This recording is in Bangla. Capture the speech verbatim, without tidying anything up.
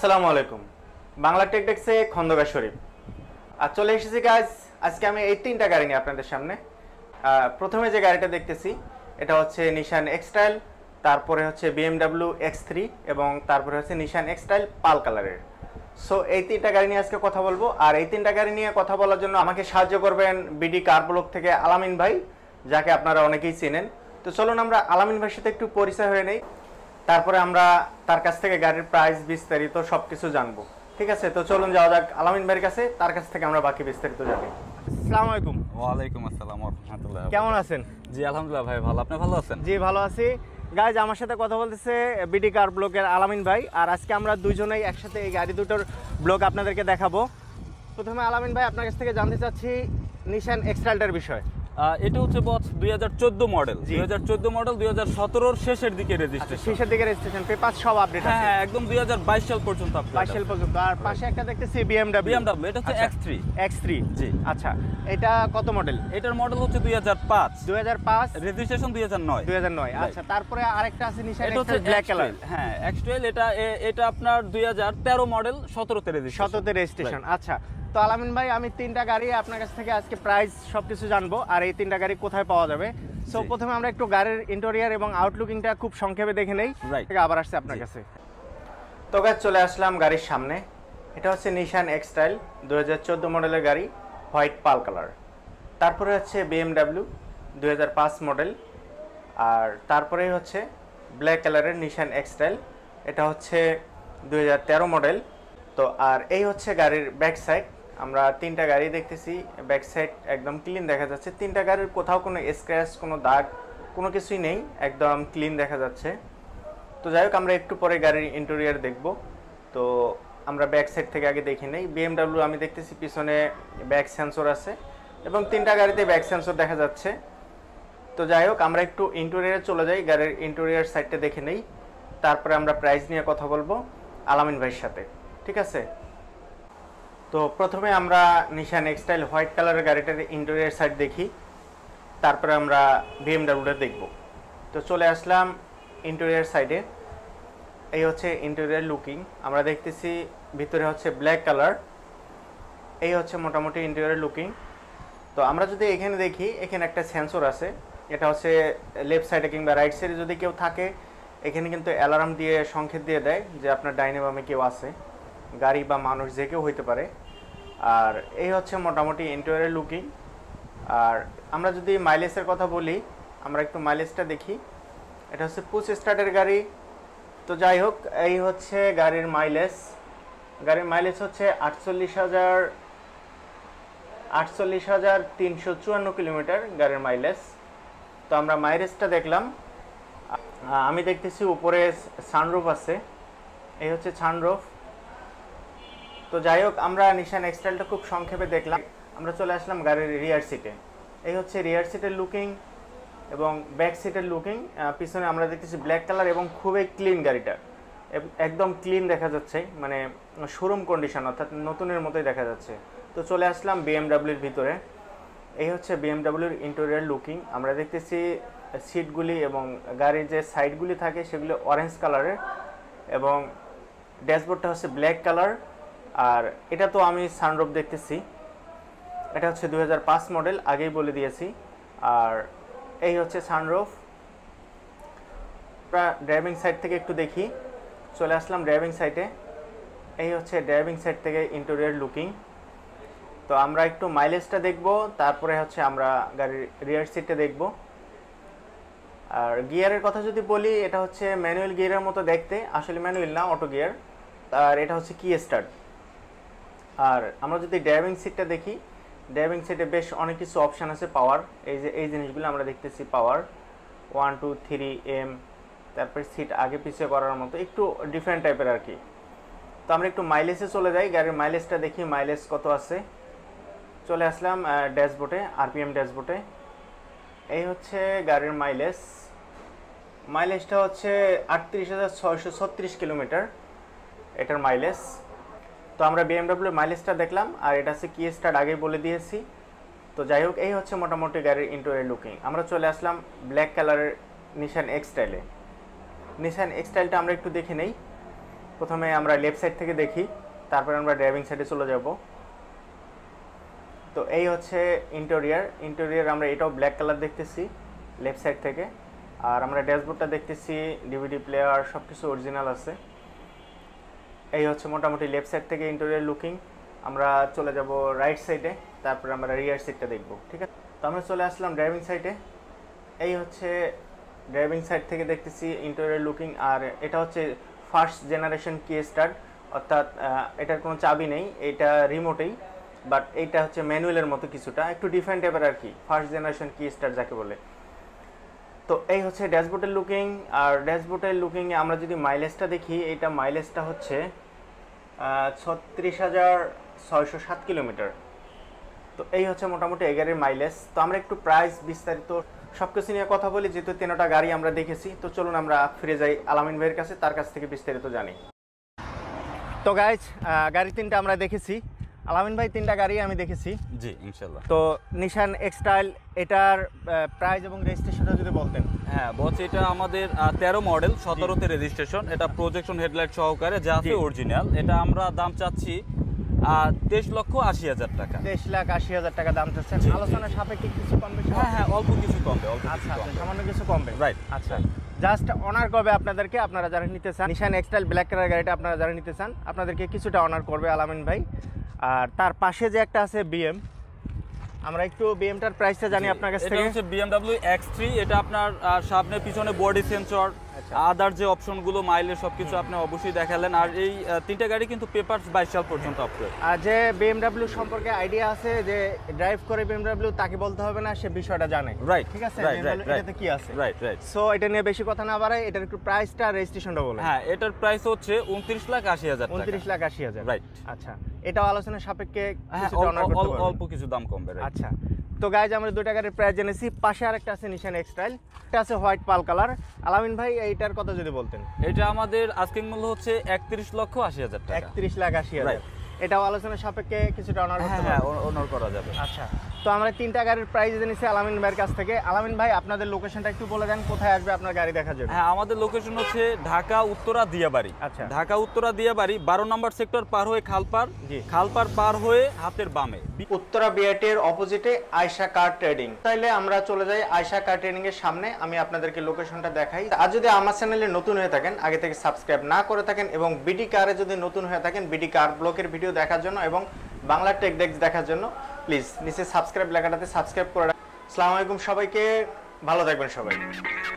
আসসালামু আলাইকুম। বাংলা টেকটেক্সে খন্দকার শরীফ আর চলে এসেছি গাইজ। আজকে আমি এই তিনটা গাড়ি নিয়ে আপনাদের সামনে। প্রথমে যে গাড়িটা দেখতেছি এটা হচ্ছে নিশান এক্সটাইল, তারপরে হচ্ছে বিএমডাব্লিউ এক্স থ্রি এবং তারপরে হচ্ছে নিশান এক্সটাইল পাল কালারের। সো এই তিনটা গাড়ি নিয়ে আজকে কথা বলবো। আর এই তিনটা গাড়ি নিয়ে কথা বলার জন্য আমাকে সাহায্য করবেন বিডি কার ব্লক থেকে আলামিন ভাই, যাকে আপনারা অনেকেই চেনেন। তো চলুন আমরা আলামিন ভাইয়ের সাথে একটু পরিচয় হয়ে নেই, তারপরে আমরা তার কাছ থেকে গাড়ির প্রাইস বিস্তারিত সব কিছু জানবো। ঠিক আছে, তো চলুন যাওয়া যাক আলামিন ভাইয়ের কাছে, তার কাছ থেকে আমরা বাকি বিস্তারিত জানি। আসসালামু আলাইকুম। ওয়ালাইকুম আসসালাম ওয়া রাহমাতুল্লাহ। কেমন আছেন? জি আলহামদুলিল্লাহ ভাই ভালো, আপনি ভালো আছেন? জি ভালো আছি। গাইজ আমার সাথে কথা বলতেছে বিডি কার ব্লকের আলামিন ভাই, আর আজকে আমরা দুইজনেই একসাথে এই গাড়ি দুটোর ব্লগ আপনাদেরকে দেখাবো। প্রথমে আলামিন ভাই আপনার কাছ থেকে জানতে চাচ্ছি নিশান এক্সটাইলটার বিষয়। এটা হচ্ছে বস দুই হাজার চোদ্দ মডেল, দুই হাজার চোদ্দ মডেল দুই হাজার সতেরোর শেষের দিকে রেজিস্ট্রেশন। শেষের দিকে রেজিস্ট্রেশন পেপার সব আপডেট আছে। হ্যাঁ একদম দুই হাজার বাইশ সাল পর্যন্ত আপডেট। বাইশ সাল পর্যন্ত। আর পাশে একটা দেখতেছি বিএমডব্লিউ। বিএমডব্লিউ এটা হচ্ছে এক্স থ্রি। এক্স থ্রি জি আচ্ছা, এটা কত মডেল? এটার মডেল হচ্ছে দুই হাজার পাঁচ। দুই হাজার পাঁচ রেজিস্ট্রেশন দুই হাজার নয়। দুই হাজার নয় আচ্ছা। তারপরে আরেকটা আছে নিশান এটা হচ্ছে ব্ল্যাক কালার। হ্যাঁ এক্সট্রেল। এটা এটা আপনার দুই হাজার তেরো মডেল, সতেরোতে রেজিস্ট্রেশন। সতেরোতে রেজিস্ট্রেশন আচ্ছা। তো আলামিন ভাই আমি তিনটা গাড়ি আপনার কাছ থেকে আজকে প্রাইস সবকিছু জানবো, আর এই তিনটা গাড়ি কোথায় পাওয়া যাবে। সো প্রথমে আমরা একটু গাড়ির ইন্টেরিয়র এবং আউটলুকিংটা খুব সংক্ষেপে দেখে নেই, ঠিক আবার আসছে আপনার কাছে। তো গাইস চলে আসলাম গাড়ির সামনে। এটা হচ্ছে নিশান এক্সটাইল দুই হাজার চোদ্দো মডেলের গাড়ি, হোয়াইট পাল কালার। তারপরে হচ্ছে বিএমডাব্লিউ দুই হাজার পাঁচ মডেল, আর তারপরে হচ্ছে ব্ল্যাক কালারের নিশান এক্সটাইল, এটা হচ্ছে দুই হাজার তেরো মডেল। তো আর এই হচ্ছে গাড়ির ব্যাক সাইড। আমরা তিনটা গাড়ি দেখতেছি, ব্যাক সাইড একদম ক্লিন দেখা যাচ্ছে। তিনটা গাড়ির কোথাও কোনো স্ক্র্যাচ, কোনো দাগ, কোনো কিছুই নেই, একদম ক্লিন দেখা যাচ্ছে। তো যাই হোক আমরা একটু পরে গাড়ির ইন্টেরিয়র দেখব। তো আমরা ব্যাক সাইড থেকে আগে দেখে নেই। বিএমডাব্লিউ আমি দেখতেছি পিছনে ব্যাক সেন্সর আছে এবং তিনটা গাড়িতে ব্যাক সেন্সর দেখা যাচ্ছে। তো যাই হোক আমরা একটু ইন্টেরিয়রে চলে যাই, গাড়ির ইন্টেরিয়র সাইডটা দেখে নেই, তারপরে আমরা প্রাইস নিয়ে কথা বলবো আলামিন ভাইয়ের সাথে। ঠিক আছে, তো প্রথমে আমরা নিশান এক্সটাইল হোয়াইট কালারের গাড়িটার ইন্টেরিয়র সাইড দেখি, তারপরে আমরা বিএমডাব্লিউটা দেখব। তো চলে আসলাম ইন্টেরিয়র সাইডে। এই হচ্ছে ইন্টেরিয়র লুকিং। আমরা দেখতেছি ভিতরে হচ্ছে ব্ল্যাক কালার। এই হচ্ছে মোটামুটি ইন্টেরিয়র লুকিং। তো আমরা যদি এখানে দেখি, এখানে একটা সেন্সর আছে। এটা হচ্ছে লেফট সাইডে কিংবা রাইট সাইডে যদি কেউ থাকে, এখানে কিন্তু অ্যালার্ম দিয়ে সংকেত দিয়ে দেয় যে আপনার ডাইনে বামে কেউ আছে, গাড়ি বা মানুষ যে কেউ হইতে পারে। আর এই হচ্ছে মোটামুটি ইন্টেরিয়র লুকিং। আর আমরা যদি মাইলেজের কথা বলি, আমরা একটু মাইলেজটা দেখি। এটা হচ্ছে পুশ স্টার্টের গাড়ি। তো যাই হোক এই হচ্ছে গাড়ির মাইলেজ। গাড়ির মাইলেজ হচ্ছে আটচল্লিশ হাজার আটচল্লিশ হাজার তিনশো চুয়ান্ন কিলোমিটার গাড়ির মাইলেজ। তো আমরা মাইলেজটা দেখলাম। আমি দেখতেছি উপরে সানরুফ আছে, এই হচ্ছে সানরুফ। তো যাই হোক আমরা নিশান এক্সটাইলটা খুব সংক্ষেপে দেখলাম। আমরা চলে আসলাম গাড়ির রিয়ার সিটে। এই হচ্ছে রিয়ার সিটের লুকিং এবং ব্যাক সিটের লুকিং। পিছনে আমরা দেখতেছি ব্ল্যাক কালার এবং খুবই ক্লিন গাড়িটা, একদম ক্লিন দেখা যাচ্ছে, মানে শোরুম কন্ডিশন, অর্থাৎ নতুনের মতোই দেখা যাচ্ছে। তো চলে আসলাম বিএমডাব্লিউর ভিতরে। এই হচ্ছে বিএমডাব্লিউর ইন্টেরিয়র লুকিং। আমরা দেখতেছি সিটগুলি এবং গাড়ির যে সাইডগুলি থাকে সেগুলি অরেঞ্জ কালারের এবং ড্যাশবোর্ডটা হচ্ছে ব্ল্যাক কালার। আর এটা তো আমি সানরুফ দেখতেছি, এটা হচ্ছে দুই হাজার পাঁচ মডেল, আগেই বলে দিয়েছি। আর এই হচ্ছে সানরুফ। ড্রাইভিং সাইড থেকে একটু দেখি। চলে আসলাম ড্রাইভিং সাইডে। এই হচ্ছে ড্রাইভিং সাইড থেকে ইন্টেরিয়র লুকিং। তো আমরা একটু মাইলেজটা দেখব, তারপরে হচ্ছে আমরা গাড়ির রিয়ার সিটটা দেখব। আর গিয়ারের কথা যদি বলি, এটা হচ্ছে ম্যানুয়াল গিয়ারের মতো দেখতে, আসলে ম্যানুয়াল না, অটো গিয়ার। আর এটা হচ্ছে কি স্টার্ট। আর আমরা যদি ড্রাইভিং সিটটা দেখি, ড্রাইভিং সিটে বেশ অনেক কিছু অপশান আছে পাওয়ার। এই যে এই জিনিসগুলো আমরা দেখতেছি, power one two three M, তারপরে সিট আগে পিছিয়ে করার মতো একটু ডিফারেন্ট টাইপের আর কি। তো আমরা একটু মাইলেজে চলে যাই, গাড়ির মাইলেজটা দেখি মাইলেজ কত আছে। চলে আসলাম ড্যাশবোর্ডে, আরপিএম ড্যাশবোর্ডে। এই হচ্ছে গাড়ির মাইলেজ। মাইলেজটা হচ্ছে আটত্রিশ হাজার ছয়শো ছত্রিশ কিলোমিটার এটার মাইলেজ। তো আমরা বিএমডাব্লিউ মাইলেজটা দেখলাম, আর এটা হচ্ছে কি স্টার্ট আগেই বলে দিয়েছি। তো যাই হোক এই হচ্ছে মোটামুটি গাড়ির ইন্টেরিয়র লুকিং। আমরা চলে আসলাম ব্ল্যাক কালারের নিশান এক্সটাইলে। নিশান এক্সটাইলটা আমরা একটু দেখে নেই। প্রথমে আমরা লেফট সাইড থেকে দেখি, তারপরে আমরা ড্রাইভিং সাইডে চলে যাব। তো এই হচ্ছে ইন্টেরিয়র। ইন্টেরিয়র আমরা এটাও ব্ল্যাক কালার দেখতেছি লেফট সাইড থেকে। আর আমরা ড্যাশবোর্ডটা দেখতেছি, ডিভিডি প্লেয়ার সব কিছু অরিজিনাল আছে। এই হচ্ছে মোটামুটি লেফট সাইড থেকে ইন্টেরিয়র লুকিং। আমরা চলে যাব রাইট সাইডে, তারপরে আমরা রিয়ার সিটটা দেখব। ঠিক আছে, তো আমরা চলে আসলাম ড্রাইভিং সাইডে। এই হচ্ছে ড্রাইভিং সাইড থেকে দেখতেছি ইন্টেরিয়র লুকিং। আর এটা হচ্ছে ফার্স্ট জেনারেশন কি স্টার্ট, অর্থাৎ এটার কোনো চাবি নেই, এটা রিমোটেই, বাট এইটা হচ্ছে ম্যানুয়ালের মতো কিছুটা, একটু ডিফারেন্ট টাইপের আর কি, ফার্স্ট জেনারেশন কি স্টার্ট যাকে বলে। তো এই হচ্ছে ড্যাশবোর্ডের লুকিং। আর ড্যাশবোর্ডের লুকিংয়ে আমরা যদি মাইলেজটা দেখি, এটা মাইলেজটা হচ্ছে ছত্রিশ হাজার ছয়শো সাত কিলোমিটার। তো এই হচ্ছে মোটামুটি এই গাড়ির মাইলেজ। তো আমরা একটু প্রাইস বিস্তারিত সব কিছু নিয়ে কথা বলি, যেহেতু তিনটা গাড়ি আমরা দেখেছি। তো চলুন আমরা ফিরে যাই আলামিন ভাইয়ের কাছে, তার কাছ থেকে বিস্তারিত জানি। তো গাইজ, গাড়ি তিনটা আমরা দেখেছি, আলামিন ভাই তিনটা গাড়ি আমি দেখেছি। জি ইনশাল্লাহ। তো নিশান এক্সটাইল, এটার প্রাইস এবং রেজিস্ট্রেশনটা যদি বলতেন। হ্যাঁ বস, এটা আমাদের তেরো মডেল, সতেরোতে রেজিস্ট্রেশন। এটা প্রজেকশন হেডলাইট সহকারে, যা আছে অরিজিনাল। এটা আমরা দাম চাচ্ছি তেইশ লক্ষ আশি হাজার টাকা। তেইশ লাখ আশি হাজার টাকা দাম চাচ্ছেন। আলোচনার সাপেক্ষে কিছু কমবে? হ্যাঁ হ্যাঁ, অল্প কিছু কমবে, অল্প আচ্ছা, কিছু কমবে, সামান্য কিছু কমবে। রাইট। আচ্ছা, জাস্ট অনার করবে আপনাদেরকে, আপনারা যারা নিতে চান নিশান এক্সটাইল ব্ল্যাক কালার গাড়িটা আপনারা যারা নিতে চান, আপনাদেরকে কিছুটা অনার করবে আলামিন ভাই। আর তার পাশে যে একটা আছে বিএম, আমরা একটু বিএমটার প্রাইসটা জানি আপনার কাছ থেকে। এটা হচ্ছে বিএমডব্লিউ এক্স থ্রি। এটা আপনার সামনে পিছনে বডি সেন্সর, আদার যে অপশনগুলো মাইলেজ সবকিছু আপনি অবশ্যই দেখালেন। আর এই তিনটা গাড়ি কিন্তু পেপারস বাইশ সাল পর্যন্ত আপডেট। আর যে বিএমডব্লিউ সম্পর্কে আইডিয়া আছে, যে ড্রাইভ করে বিএমডব্লিউ, তাকে বলতে হবে না, সে বিষয়টা জানে। রাইট, ঠিক আছে, রাইট, রাইট, এটাতে কি আছে। Right right. সো এটা নিয়ে বেশি কথা না বাড়াই, এটার একটু প্রাইসটা রেজিস্ট্রেশনটা বলেন। হ্যাঁ, এটার প্রাইস হচ্ছে উনত্রিশ লাখ আশি হাজার টাকা। উনত্রিশ লাখ আশি হাজার। রাইট। আচ্ছা, এটাও আলোচনার সাপেক্ষে হ্যাঁ, কিছুটা অনার করতে পারবেন। অল্প কিছু দাম কমবে। আচ্ছা, তো গাইজ আমরা দুটো গাড়ির প্রাইস জেনেছি। পাশে আরেকটা আছে নিশান এক্সটাইল, এটা আছে হোয়াইট পাল কালার। আলামিন ভাই এইটার কথা যদি বলতেন। এটা আমাদের আস্কিং মূল্য হচ্ছে একত্রিশ লক্ষ আশি হাজার টাকা। একত্রিশ লাখ আশি হাজার। এটাও আলোচনার সাপেক্ষে কিছুটা অনার করতে হ্যাঁ, পারবেন। অনার করা যাবে। আচ্ছা, তো আমরা তিনটা গাড়ির প্রাইস জেনেছি আলামিন ভাইয়ের কাছ থেকে। আলামিন ভাই, আপনাদের লোকেশনটা একটু বলে দেন, কোথায় আসবে আপনার গাড়ি দেখার জন্য। হ্যাঁ, আমাদের লোকেশন হচ্ছে ঢাকা উত্তরা দিয়াবাড়ি। আচ্ছা, ঢাকা উত্তরা দিয়াবাড়ি বারো নম্বর সেক্টর পার হয়ে খালপার, জি, খালপার পার হয়ে হাতের বামে উত্তরা বিআরটির অপোজিটে আয়শা কার ট্রেডিং। তাইলে আমরা চলে যাই আয়শা কার ট্রেডিং এর সামনে, আমি আপনাদেরকে লোকেশনটা দেখাই। আর যদি আমার চ্যানেলে নতুন হয়ে থাকেন, আগে থেকে সাবস্ক্রাইব না করে থাকেন, এবং বিডি কারে যদি নতুন হয়ে থাকেন, বিডি কার ব্লকের ভিডিও দেখার জন্য এবং বাংলা টেক ডেস্ক দেখার জন্য প্লিজ নিচে সাবস্ক্রাইব লেখাটাতে সাবস্ক্রাইব করে রাখুন। আসসালামু আলাইকুম সবাইকে, ভালো থাকবেন সবাই।